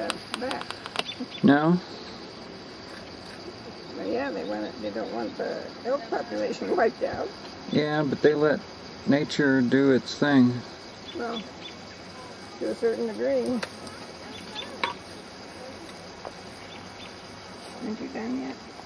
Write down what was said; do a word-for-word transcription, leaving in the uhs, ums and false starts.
that back. No? But yeah, they want it, they don't want the elk population wiped out. Yeah, but they let nature do its thing. Well, to a certain degree. Aren't you done yet?